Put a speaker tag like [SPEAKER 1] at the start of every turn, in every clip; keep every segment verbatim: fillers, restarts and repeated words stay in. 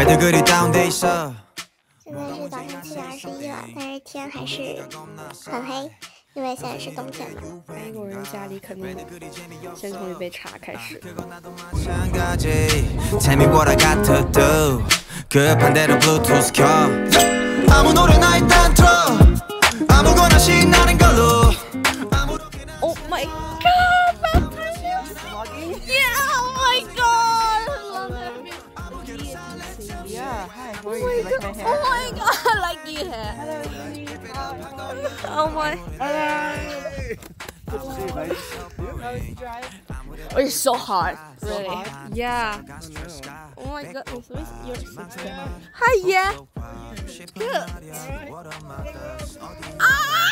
[SPEAKER 1] 잘 들 그리 다운돼 있어
[SPEAKER 2] 现在是早上七点二十一了，但是天还是很黑，因为现在是冬天嘛。
[SPEAKER 3] 外国人家里肯定先从一杯茶开始。
[SPEAKER 1] Tell me what I got to do. 급한 대로 Bluetooth 켜. 아무 노래나 일단 틀어. 아무거나 신나는 걸로.
[SPEAKER 3] Oh my god, that time is vlogging. Yeah, oh my god, I love it.
[SPEAKER 4] Yeah, hi. How are
[SPEAKER 3] Oh
[SPEAKER 4] you?
[SPEAKER 3] my
[SPEAKER 4] Like
[SPEAKER 3] god,
[SPEAKER 4] my hair?
[SPEAKER 3] oh my god, I like your hair. Oh my. Oh, it's so hot. Really? Yeah. Oh my god, oh, so you're sixteen. Hi, yeah. Good. Ah!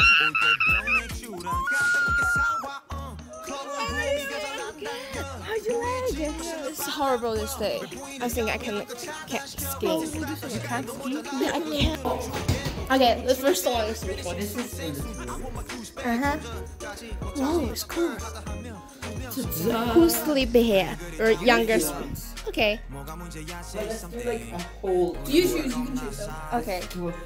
[SPEAKER 3] How'd you like it? It's horrible this day. I think I can can't ski.
[SPEAKER 4] You can't ski?
[SPEAKER 3] Yeah, I can't. Okay, the first one is which one?
[SPEAKER 4] This is
[SPEAKER 3] Uh huh. Whoa, it's cool. Who's sleeping here? Or younger students? Okay.
[SPEAKER 4] let's do like a whole.
[SPEAKER 3] You choose. You can choose them. Okay.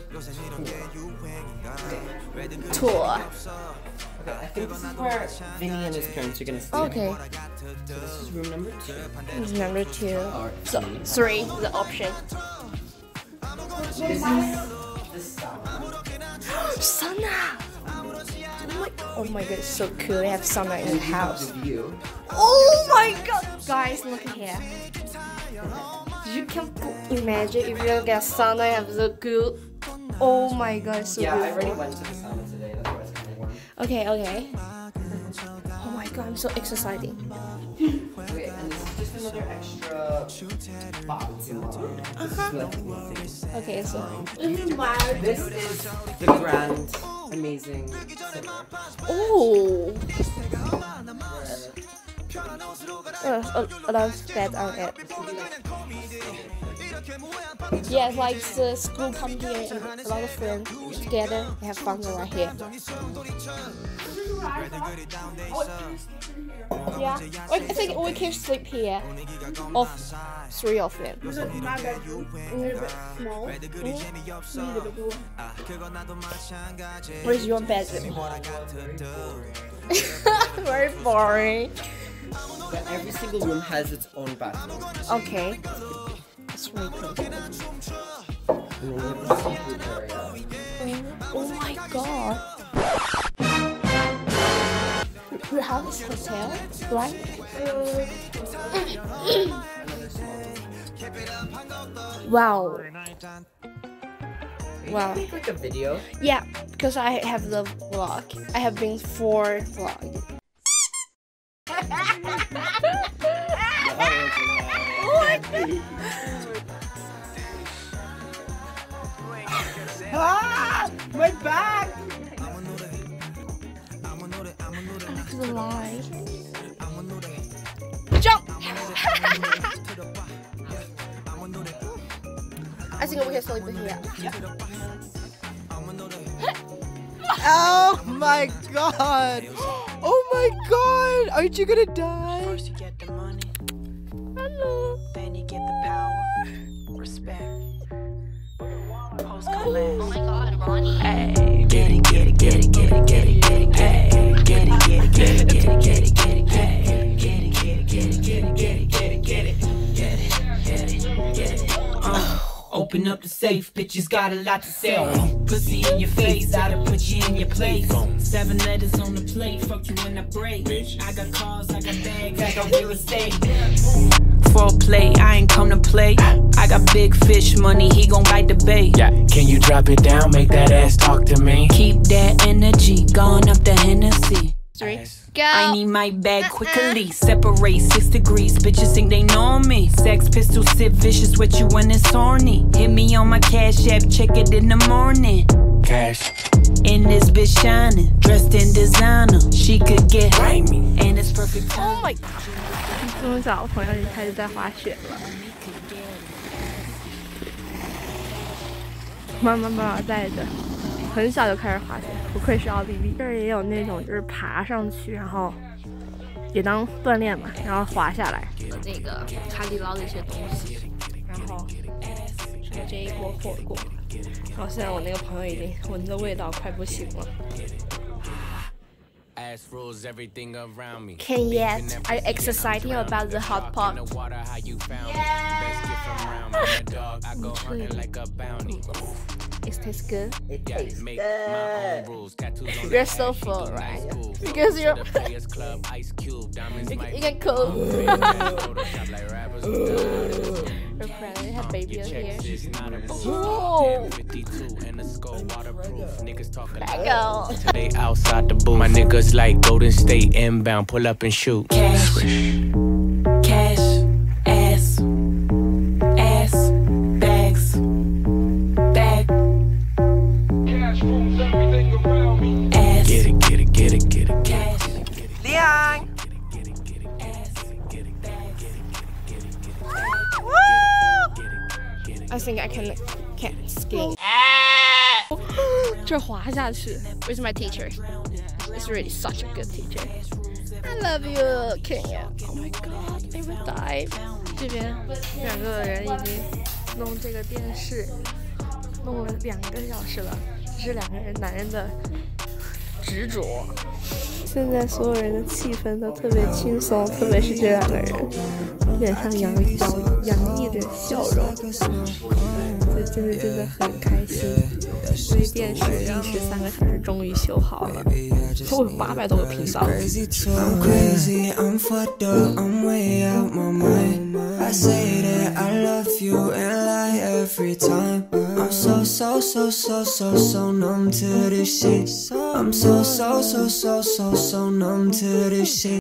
[SPEAKER 3] Tour.
[SPEAKER 4] Okay, I think this is where Vinny and his parents are gonna stay.
[SPEAKER 3] Okay.
[SPEAKER 4] So this is room number two.
[SPEAKER 3] This is number two.
[SPEAKER 4] Or
[SPEAKER 3] So
[SPEAKER 4] three.
[SPEAKER 3] three, the option.
[SPEAKER 4] This is the sauna.
[SPEAKER 3] Sauna. Oh my, oh my god, it's so cool. They have sauna in the house.
[SPEAKER 4] The view.
[SPEAKER 3] Oh my god, guys, look at here. You can imagine if you get sauna, have so good. Oh my god, it's so
[SPEAKER 4] Yeah, I
[SPEAKER 3] beautiful.
[SPEAKER 4] already went to the sauna today. That's why it's kind of warm.
[SPEAKER 3] Okay, okay. Oh my god, I'm so exciting.
[SPEAKER 4] Okay, and this is just another extra box in the room. This is like amazing.
[SPEAKER 3] Okay, so
[SPEAKER 4] This is the grand, amazing cinema.
[SPEAKER 3] oh, uh, a, a lot of bed on it. Yeah, it's like the school come here and a lot of friends together. They have fun right here. Yeah, I think we can sleep here. Of three of them. Where's your bedroom? Very boring.
[SPEAKER 4] But every single room has its own bathroom.
[SPEAKER 3] Okay. That's really cool.
[SPEAKER 4] And then you have the seafood area.
[SPEAKER 3] Oh my god. We have this hotel, right? Wow. Wow.
[SPEAKER 4] Make like a video.
[SPEAKER 3] Yeah, because I have the vlog. I have been for vlog.
[SPEAKER 4] Ah! My back!
[SPEAKER 3] The line. Jump! I think we can sleep here.
[SPEAKER 4] Yeah.
[SPEAKER 5] Oh my god! Oh my god! Aren't you gonna die?
[SPEAKER 6] First you get the money,
[SPEAKER 3] Hello.
[SPEAKER 6] then you get the power, respect. Post collapse. Oh my god, Ronnie. Hey, get it, get it, get it, get it, get it, get it, hey, get it, get it, get it, get it, get it, get it, hey, get it, get it, get it, get it, get it, get it, get it, get it, get it, get it. Uh, open up the safe, bitches got a lot to sell. Pussy in your face, I done put you in your place. Seven letters on the plate, fuck you in a break. I got cars, I got bags, I got real estate. For play, I ain't come to play. I got big fish money, he gon' bite the bait.
[SPEAKER 7] Yeah, can you drop it down, make that ass talk to me?
[SPEAKER 6] Keep that energy, going up the Hennessy.
[SPEAKER 3] Three. Go.
[SPEAKER 6] I need my bag quickly. Separate six degrees. Bitches think they know me. Sex pistol, sip vicious with you when it's horny. Hit me on my cash app, check it in the morning.
[SPEAKER 7] Cash.
[SPEAKER 6] And this bitch shining, dressed in designer. She could get
[SPEAKER 7] grimy,
[SPEAKER 6] and it's perfect.
[SPEAKER 3] Oh my god！ 从小朋友就开始在滑雪了，妈妈把我带着，很小就开始滑雪，不愧是奥地利。这儿也有那种就是爬上去，然后也当锻炼嘛，然后滑下来。有这个海底捞的一些东西，然后这一锅火锅，然后现在我那个朋友已经闻的味道快不行了。Can yet? Are you excited about the hot pot? It tastes good.
[SPEAKER 4] It tastes good.
[SPEAKER 3] You're so full, right? Because you're you, you can cook. Your friend, you have baby here. Oh, Lego.
[SPEAKER 7] They outside the booth. My niggas like Golden State inbound. Pull up and shoot. Cash, cash, ass, ass, bags, bag. Cash rules everything around me. Ass. Get it, get it, get it, get it, get it. Leon.
[SPEAKER 3] I think I can can ski. 这滑下去 Where's my teacher? It's really such a good teacher. I love you, Canian. Oh my god, I will die. 这边两个人已经弄这个电视弄了两个小时了，这是两个人男人的执着。现在所有人的气氛都特别轻松，特别是这两个人，脸上洋洋洋溢着笑容，这真的真的很开心。所以电视历时三个小时终于修好了，都有八百多个频道。
[SPEAKER 1] I say that I love you and lie every time. I'm so, so, so, so, so, so numb to this shit. I'm so, so, so, so, so, so numb to this shit.